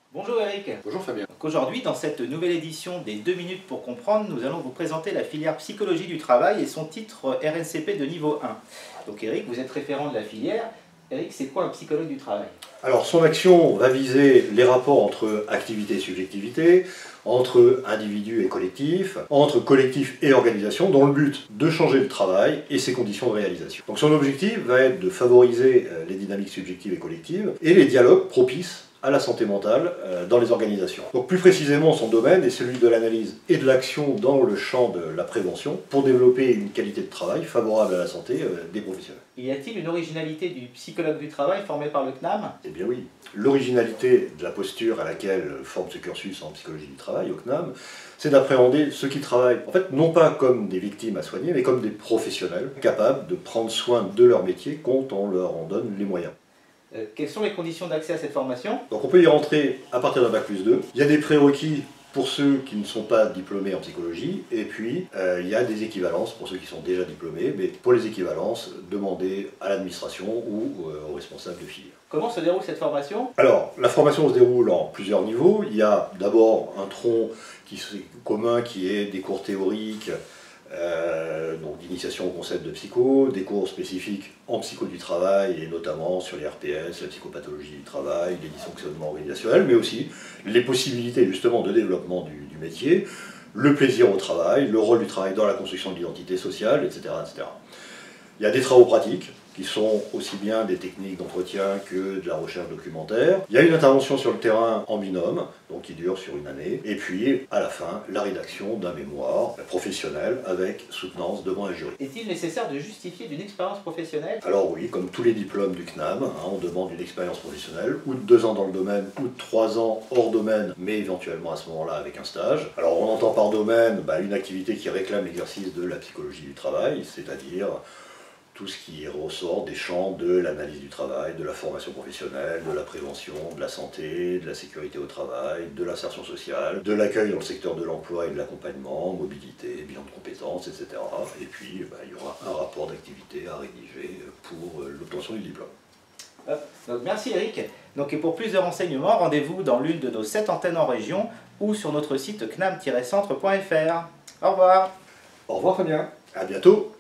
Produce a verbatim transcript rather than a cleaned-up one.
Bonjour Eric. Bonjour Fabien. Aujourd'hui, dans cette nouvelle édition des deux minutes pour comprendre, nous allons vous présenter la filière psychologie du travail et son titre R N C P de niveau un. Donc Eric, vous êtes référent de la filière. Eric, c'est quoi un psychologue du travail? Alors son action va viser les rapports entre activité et subjectivité, entre individus et collectifs, entre collectifs et organisation, dans le but de changer le travail et ses conditions de réalisation. Donc son objectif va être de favoriser les dynamiques subjectives et collectives et les dialogues propices à la santé mentale dans les organisations. Donc plus précisément, son domaine est celui de l'analyse et de l'action dans le champ de la prévention pour développer une qualité de travail favorable à la santé des professionnels. Y a-t-il une originalité du psychologue du travail formé par le C N A M? Eh bien oui. L'originalité de la posture à laquelle forme ce cursus en psychologie du travail au C N A M, c'est d'appréhender ceux qui travaillent, en fait, non pas comme des victimes à soigner, mais comme des professionnels capables de prendre soin de leur métier quand on leur en donne les moyens. Euh, quelles sont les conditions d'accès à cette formation? Donc on peut y rentrer à partir d'un bac plus deux. Il y a des prérequis pour ceux qui ne sont pas diplômés en psychologie, et puis euh, il y a des équivalences pour ceux qui sont déjà diplômés, mais pour les équivalences, demandez à l'administration ou euh, aux responsables de filière. Comment se déroule cette formation? Alors, la formation se déroule en plusieurs niveaux. Il y a d'abord un tronc qui est commun qui est des cours théoriques, Euh, donc d'initiation au concept de psycho, des cours spécifiques en psycho du travail et notamment sur les R P S, la psychopathologie du travail, les dysfonctionnements organisationnels, mais aussi les possibilités justement de développement du, du métier, le plaisir au travail, le rôle du travail dans la construction de l'identité sociale, et cetera, et cetera. Il y a des travaux pratiques qui sont aussi bien des techniques d'entretien que de la recherche documentaire. Il y a une intervention sur le terrain en binôme, donc qui dure sur une année. Et puis, à la fin, la rédaction d'un mémoire professionnel avec soutenance devant un jury. Est-il nécessaire de justifier d'une expérience professionnelle? Alors oui, comme tous les diplômes du C N A M, hein, on demande une expérience professionnelle, ou de deux ans dans le domaine, ou de trois ans hors domaine, mais éventuellement à ce moment-là avec un stage. Alors on entend par domaine bah, une activité qui réclame l'exercice de la psychologie du travail, c'est-à-dire tout ce qui ressort des champs de l'analyse du travail, de la formation professionnelle, de la prévention, de la santé, de la sécurité au travail, de l'insertion sociale, de l'accueil dans le secteur de l'emploi et de l'accompagnement, mobilité, bilan de compétences, et cetera. Et puis, bah, il y aura un rapport d'activité à rédiger pour l'obtention du diplôme. Donc, merci Eric. Donc, et pour plus de renseignements, rendez-vous dans l'une de nos sept antennes en région ou sur notre site cnam tiret centre point F R. Au revoir. Au revoir Fabien. À bientôt.